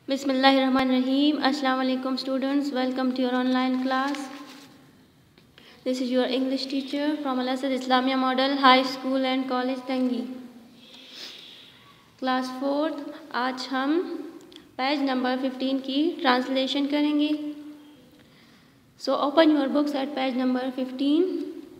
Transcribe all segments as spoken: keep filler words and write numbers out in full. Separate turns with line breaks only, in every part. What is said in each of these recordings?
Bismillahirrahmanirrahim. Assalamu alaikum students. Welcome to your online class. This is your English teacher from Al Asad Islamia Model High School and College Tangi. Class fourth. आज हम page number fifteen की translation करेंगे. So open your books at page number fifteen.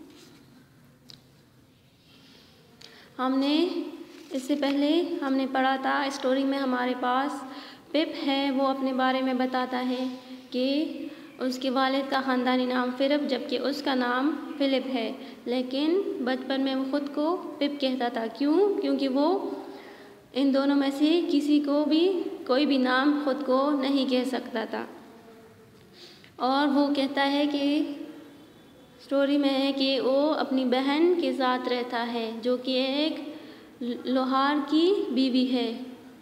हमने इससे पहले हमने पढ़ा था स्टोरी में हमारे पास पिप है, वो अपने बारे में बताता है कि उसके वालिद का ख़ानदानी नाम फ़िलिप जबकि उसका नाम फ़िलिप है, लेकिन बचपन में वो ख़ुद को पिप कहता था. क्यों? क्योंकि वो इन दोनों में से किसी को भी कोई भी नाम ख़ुद को नहीं कह सकता था. और वो कहता है कि स्टोरी में है कि वो अपनी बहन के साथ रहता है जो कि एक लोहार की बीवी है,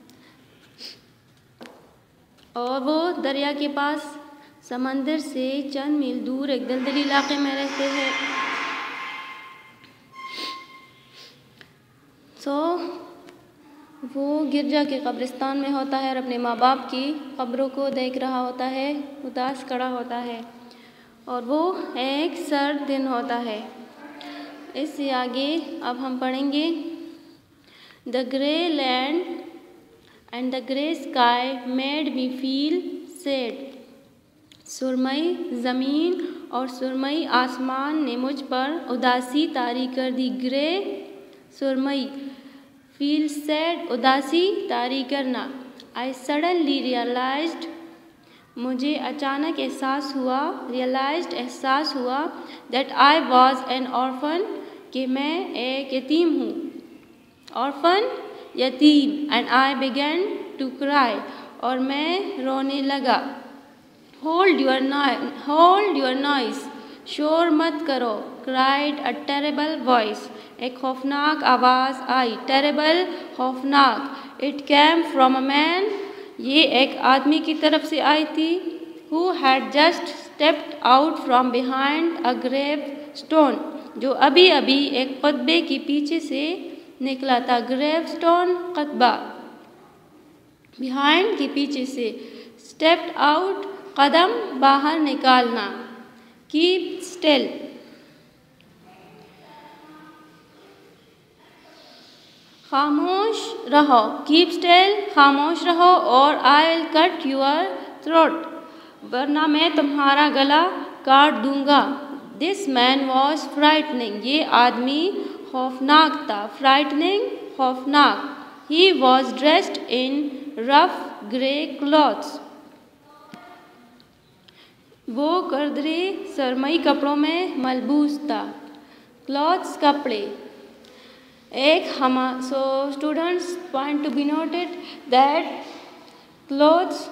और वो दरिया के पास समंदर से चंद मील दूर एक दलदली इलाके में रहते हैं. सो वो गिरजा के कब्रिस्तान में होता है और अपने माँ बाप की कब्रों को देख रहा होता है, उदास खड़ा होता है, और वो एक सर्द दिन होता है. इससे आगे अब हम पढ़ेंगे the grey land and the grey sky made me feel sad. सुरमई ज़मीन और सुरमई आसमान ने मुझ पर उदासी तारी कर दी. ग्रे सुरमई, फील सैड उदासी तारी करना. आई सडनली रियलाइज्ड, मुझे अचानक एहसास हुआ, रियलाइज्ड एहसास हुआ, that I was an orphan, कि मैं एक यतीम हूँ. ऑर्फन यतीम. And I began to cry, और मैं रोने लगा. Hold your hold your noise, शोर मत करो. क्राइड अ टेरेबल वॉइस, एक खौफनाक आवाज़ आई. टेरेबल, खौफनाक. It came from a man, ये एक आदमी की तरफ से आई थी. Who had just stepped out from behind a gravestone, जो अभी अभी एक कतबे के पीछे से निकला था. ग्रेव स्टोन, कतबा. बिहाइंड के पीछे से. स्टेप्ड आउट, कदम बाहर निकालना. कीप स्टिल, खामोश रहो. कीप स्टिल, खामोश रहो. और I will cut your throat, वरना मैं तुम्हारा गला काट दूंगा. दिस मैन वॉज फ्राइटनिंग, ये आदमी खौफनाक था. फ्राइटनिंग, खौफनाक. He was dressed in rough grey clothes, वो करदरे सरमई कपड़ों में मलबूस था. क्लॉथ्स, कपड़े. एक हम so students point to be noted that clothes,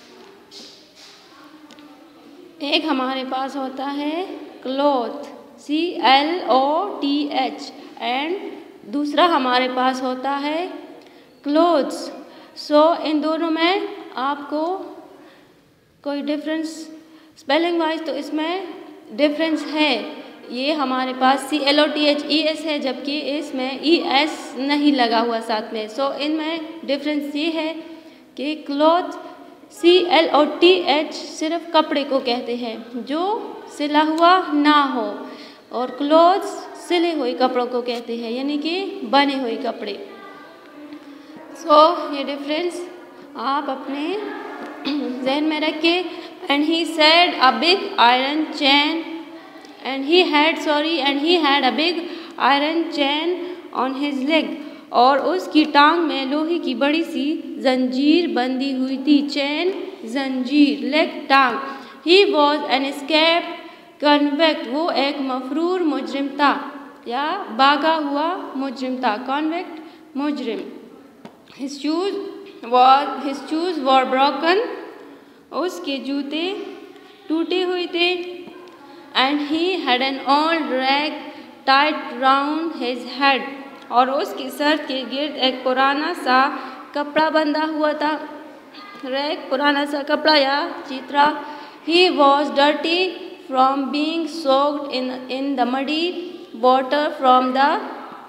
एक हमारे पास होता है cloth, C L O T H, and दूसरा हमारे पास होता है क्लोथ्स. सो इन दोनों में आपको कोई डिफरेंस स्पेलिंग वाइज तो इसमें डिफरेंस है. ये हमारे पास C L O T H E S है, जबकि इसमें ई एस नहीं लगा हुआ साथ में. सो इनमें डिफरेंस ये है कि cloth C L O T H सिर्फ कपड़े को कहते हैं जो सिला हुआ ना हो, और क्लॉथ्स सिले हुए कपड़ों को कहते हैं, यानी कि बने हुए कपड़े. सो so, ये डिफरेंस आप अपने जहन में रखें. And he said a big iron chain, and he had sorry and he had a big iron chain on his leg, और उसकी टांग में लोहे की बड़ी सी जंजीर बंधी हुई थी. चैन, जंजीर, लेग, टांग. He was an escaped convict, वो एक मफरूर मुजरिम था या भागा हुआ मुजरिम था. कन्विक्ट, मुजरिम. His shoes was his shoes were broken, उसके जूते टूटे हुए थे. And he had an old rag tied round his head, और उसके सर के गिर्द एक पुराना सा कपड़ा बंधा हुआ था. रैग, पुराना सा कपड़ा या Chitra. He was dirty from being soaked in in the muddy water from the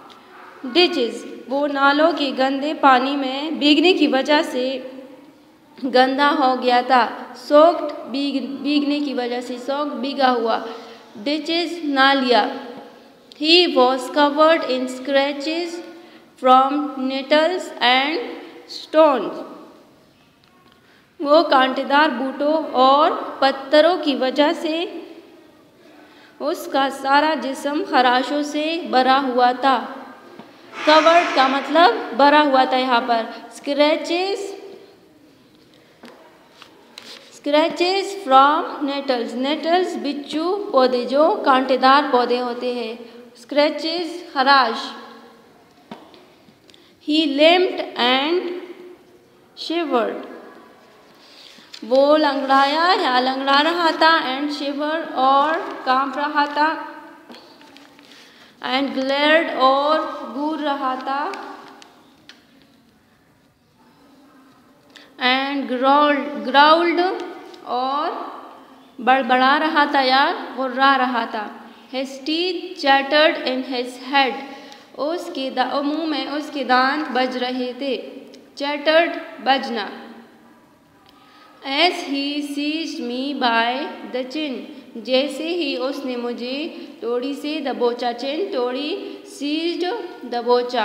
ditches, वो नालों के गंदे पानी में भीगने की वजह से गंदा हो गया था। सोक्ड भीग भीगने की वजह से, सोक्ड भीगा हुआ। डिचेस नालियाँ। He was covered in scratches from nettles and stones. वो कांटेदार बूटों और पत्थरों की वजह से उसका सारा जिस्म खराशों से भरा हुआ था। कवर्ड का मतलब भरा हुआ था। यहाँ पर scratches scratches from nettles. Nettles बिच्छू पौधे जो कांटेदार पौधे होते हैं। स्क्रैचेस खराश। He limped and shivered. वो लंगड़ाया या लंगड़ा रहा था। एंड शिवर और कांप रहा था। एंड ग्लेयर्ड और घूर रहा था। एंड ग्राउल्ड ग्राउल्ड और बड़बड़ा रहा था या गुर्रा रहा था। His teeth chattered in his head. उसके मुंह में उसके दांत बज रहे थे। चैटर्ड बजना। As he seized me by the chin, जैसे ही उसने मुझे टोड़ी से दबोचा। चिन टोड़ी, seized दबोचा।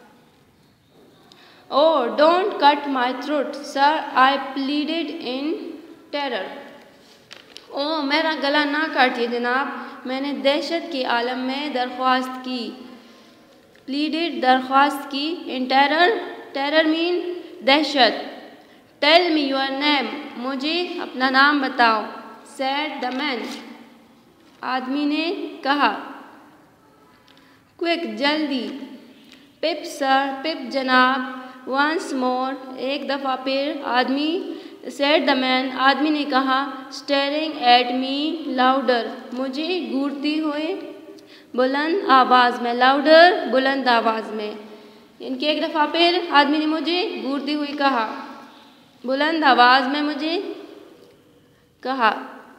Oh, don't cut my throat, sir, I pleaded in terror. ओह, मेरा गला ना काटिए जनाब, मैंने दहशत के आलम में दरख्वास्त की। pleaded दरख्वास्त की। in terror, terror mean दहशत। Tell me your name, मुझे अपना नाम बताओ। said the man, आदमी ने कहा। quick, जल्दी। पिप सर, पिप जनाब। once more, एक दफ़ा फिर। आदमी said the man, आदमी ने कहा। staring at me louder, मुझे घूरती हुए बुलंद आवाज़ में। louder बुलंद आवाज़ में। इनकी एक दफ़ा फिर आदमी ने मुझे घूरती हुई कहा, बुलंद आवाज़ में मुझे कहा।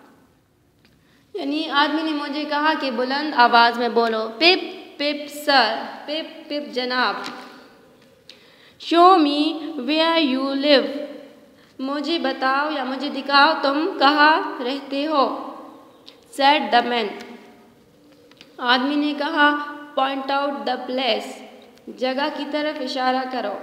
यानी आदमी ने मुझे कहा कि बुलंद आवाज़ में बोलो। पिप पिप सर, पिप पिप जनाब। Show me where you live, मुझे बताओ या मुझे दिखाओ तुम कहाँ रहते हो। सेड द मैन, आदमी ने कहा। पॉइंट आउट द प्लेस, जगह की तरफ इशारा करो।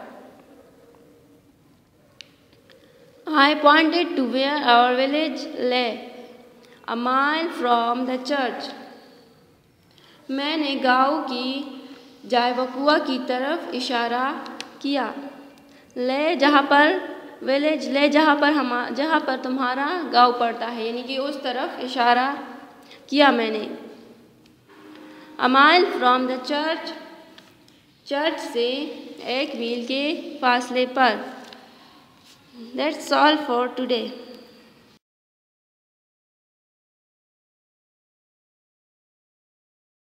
I pointed to where our village lay, a mile from the church. मैंने गाँव की जायवकुआ की तरफ इशारा किया। ले जहाँ पर, विलेज ले जहाँ पर हम जहाँ पर तुम्हारा गाँव पड़ता है, यानी कि उस तरफ इशारा किया मैंने। A mile from the church, church से एक मील के फासले पर। That's all for today.